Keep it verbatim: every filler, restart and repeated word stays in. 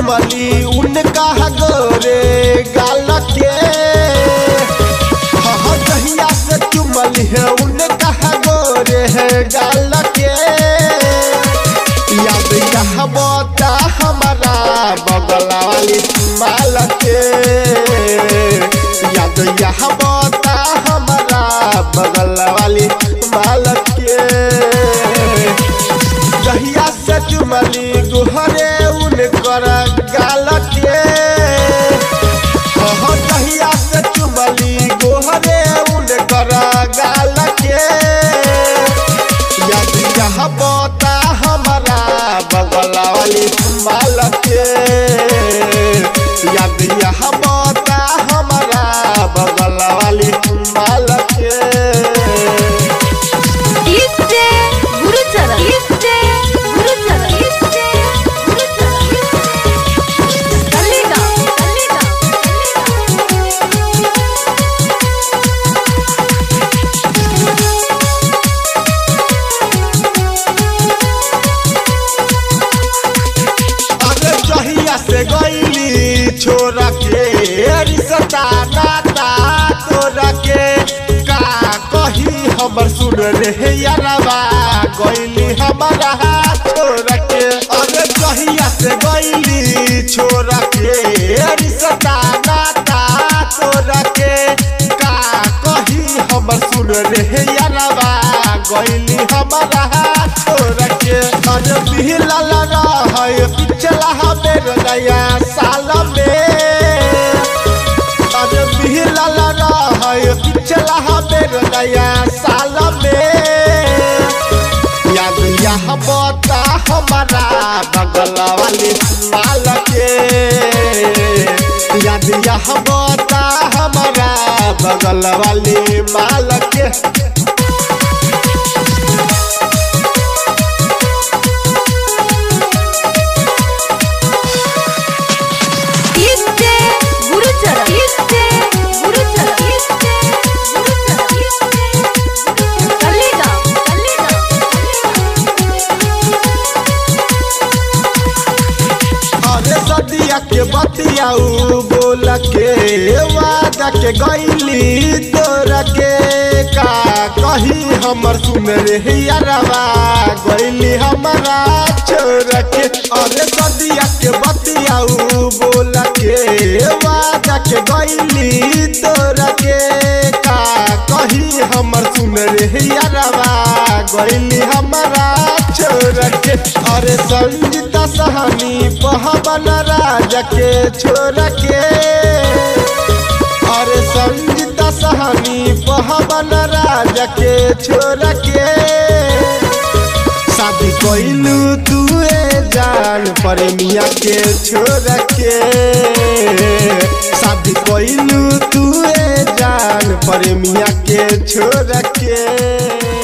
चुमली उनका गोरे गाल के हाँ जहिया से चुमली है उनका गोरे है गाल के याद यहाँ बता हमारा बगल वाली माल के याद यहाँ बता हमारा बगल वाली माल के जहिया से चुमली गुहरे उनकर गाल के हाँ जहिया से चुमली गुहरे उनकर गाल के याद यहाँ बता हमारा बगल वाली माल के याद यहाँ बता हमारा बगल वाली माल के से गईली छोरा के रिश्ता नाता तोरा के का कही हमर सुन रे यारवा गईली हमारा छोरा के अरे जहिया से गईली छोरा के रिश्ता नाता तोरा के का कही हमर सुन रे यारवा गईली हमारा छोरा के अरे बिहला लगा है पिछला हमें नया साल में अरे बिहला लगा है पिछला हमें नया साल में याद यहाँ बता हमारा बगल वाली माल के याद यहाँ बता हमारा बगल वाली माल के सदिया के बतियाऊ बोल के वादा के गईली तोरा के का कही हमर सुन रे यारवा गईली हमारा छोरा के अरे सदिया के बतियाऊ बोल के वादा के गईली तोरा के का कही हमर सुन रे यारवा गईली हमारा छोरा के अरे संगीता सहनी पहबन राजा के छोरा के अरे संगीता सहनी पहबन राजा के छोरा के शादी कइलू तुए जान प्रेमिया के छोरा के शादी कइलू तुए जान प्रेमिया के छोरा के।